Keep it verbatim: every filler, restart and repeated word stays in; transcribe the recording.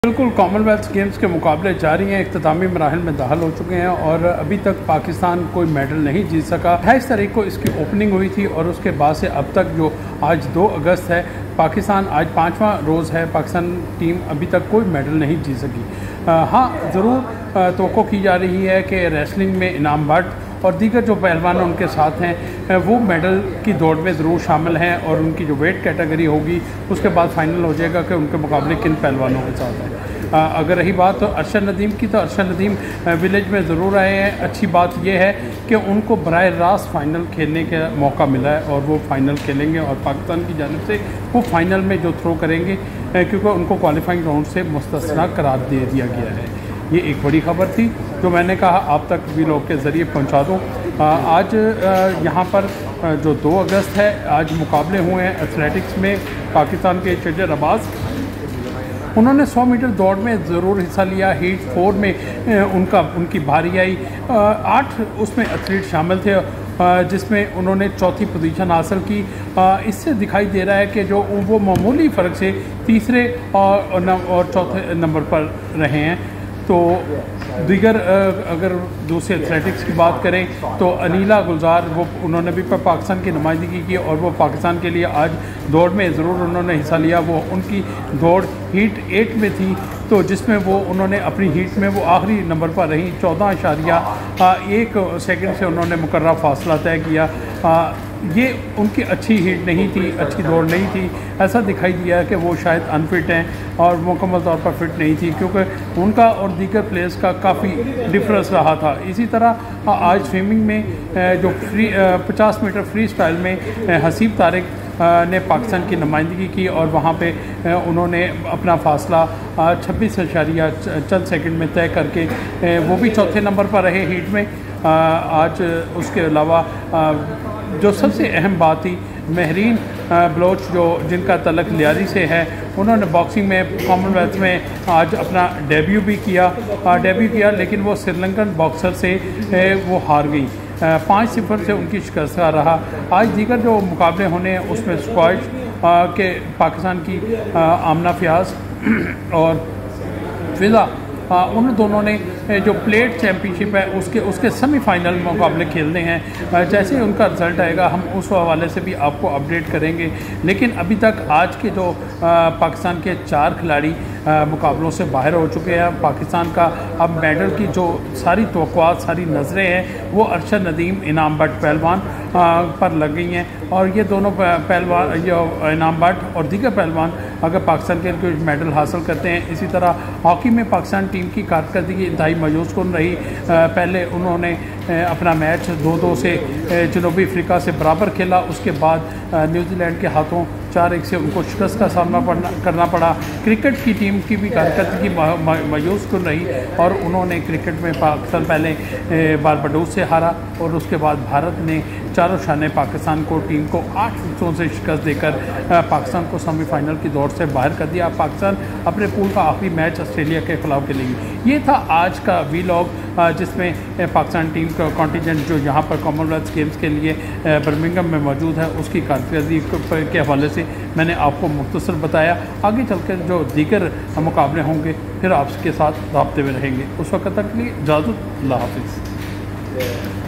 बिल्कुल Commonwealth games के मुकाबले जारी हैं, इख्तितामी मराहिल में दाखिल हो चुके हैं और अभी तक पाकिस्तान कोई मेडल नहीं जीत सका। अट्ठाईस तारीख को इसकी ओपनिंग हुई थी और उसके बाद से अब तक जो आज दो अगस्त है, पाकिस्तान आज पाँचवा रोज़ है, पाकिस्तान टीम अभी तक कोई मेडल नहीं जीत सकी। हाँ, ज़रूर तवक्को की जा रही है कि रेसलिंग में इनाम भट्ट और दीगर जो पहलवान उनके साथ हैं वो मेडल की दौड़ में ज़रूर शामिल हैं और उनकी जो वेट कैटेगरी होगी उसके बाद फाइनल हो जाएगा कि उनके मुकाबले किन पहलवानों के साथ हैं। अगर रही बात तो अरशद नदीम की, तो अरशद नदीम विलेज में ज़रूर आए हैं। अच्छी बात यह है कि उनको बराह रास्त फ़ाइनल खेलने का मौका मिला है और वो फ़ाइनल खेलेंगे और पाकिस्तान की जानिब से वो फ़ाइनल में जो थ्रो करेंगे, क्योंकि उनको क्वालिफाइंग राउंड से मुस्तस्ना करार दे दिया गया है। ये एक बड़ी खबर थी जो मैंने कहा आप तक भी लोग के ज़रिए पहुंचा दूं। आज यहाँ पर जो दो अगस्त है, आज मुकाबले हुए हैं एथलेटिक्स में। पाकिस्तान के शजर अब्बास, उन्होंने सौ मीटर दौड़ में ज़रूर हिस्सा लिया। हीट फोर में उनका उनकी बारी आई। आठ उसमें एथलीट शामिल थे जिसमें उन्होंने चौथी पोजीशन हासिल की। इससे दिखाई दे रहा है कि जो वो मामूली फ़र्क से तीसरे और और चौथे नंबर पर रहे हैं। तो दीगर अगर दूसरे एथलेटिक्स की बात करें तो अनीला गुलजार, वो उन्होंने भी पाकिस्तान की नुमाइंदगी की और वो पाकिस्तान के लिए आज दौड़ में ज़रूर उन्होंने हिस्सा लिया। वो उनकी दौड़ हीट एट में थी, तो जिसमें वो उन्होंने अपनी हीट में वो आखिरी नंबर पर रही। चौदह अशारिया एक सेकंड से उन्होंने मुकर्रर फासला तय किया। आ, ये उनकी अच्छी हीट नहीं थी, अच्छी दौड़ नहीं थी। ऐसा दिखाई दिया कि वो शायद अनफिट हैं और मुकम्मल तौर पर फिट नहीं थी, क्योंकि उनका और दीगर प्लेयर्स का काफ़ी डिफरेंस रहा था। इसी तरह आज स्विमिंग में जो फ्री पचास मीटर फ्री स्टाइल में हसीब तारिक ने पाकिस्तान की नुमाइंदगी की और वहाँ पे उन्होंने अपना फासला छब्बीस अशारिया चंद सेकंड में तय करके वो भी चौथे नंबर पर रहे हीट में। आज उसके अलावा जो सबसे अहम बात थी, महरीन बलोच जो जिनका तलक लियारी से है, उन्होंने बॉक्सिंग में कॉमनवेल्थ में आज अपना डेब्यू भी किया डेब्यू किया लेकिन वो श्रीलंकन बॉक्सर से वो हार गई। पाँच सिफर से उनकी शिकस्त का रहा। आज दीगर जो मुकाबले होने हैं उसमें स्क्वाश के पाकिस्तान की आमना फयाज और फिजा, उन दोनों ने जो प्लेट चैम्पियनशिप है उसके उसके सेमीफाइनल मुकाबले खेलने हैं। जैसे ही उनका रिज़ल्ट आएगा हम उस हवाले से भी आपको अपडेट करेंगे। लेकिन अभी तक आज के जो पाकिस्तान के चार खिलाड़ी मुकाबलों से बाहर हो चुके हैं। पाकिस्तान का अब मेडल की जो सारी तवक्कुआत, सारी नज़रें हैं वो अरशद नदीम, इनाम भट्ट पहलवान पर लग गई हैं और ये दोनों पहलवान, ये इनाम भट्ट और दीगर पहलवान अगर पाकिस्तान के लिए मेडल हासिल करते हैं। इसी तरह हॉकी में पाकिस्तान टीम की कारकर्दगी इंतहाई मायूस कुन रही। पहले उन्होंने अपना मैच दो दो से जनूबी अफ्रीका से बराबर खेला, उसके बाद न्यूजीलैंड के हाथों चार एक से उनको शिकस्त का सामना पड़ना करना पड़ा। क्रिकेट की टीम की भी कारकर्दगी मायूस कुन रही और उन्होंने क्रिकेट में पाकिस्तान पहले बारबाडोस से हारा और उसके बाद भारत ने चारों शाने पाकिस्तान को टीम को आठ विकेटों से शिकस्त देकर पाकिस्तान को सेमीफाइनल की दौड़ से बाहर कर दिया। पाकिस्तान अपने पूल का आखिरी मैच ऑस्ट्रेलिया के खिलाफ खेलेगी। ये था आज का वीलॉग जिसमें पाकिस्तान टीम का कॉन्टिजेंट जो यहाँ पर कॉमनवेल्थ गेम्स के लिए बर्मिंघम में मौजूद है उसकी कारकर्दगी के हवाले से मैंने आपको मुख्तसर बताया। आगे चलकर जो दीगर मुकाबले होंगे फिर आपके साथ राब्ते में रहेंगे। उस वक्त तक के लिए इजाज़त, अल्लाह हाफिज़।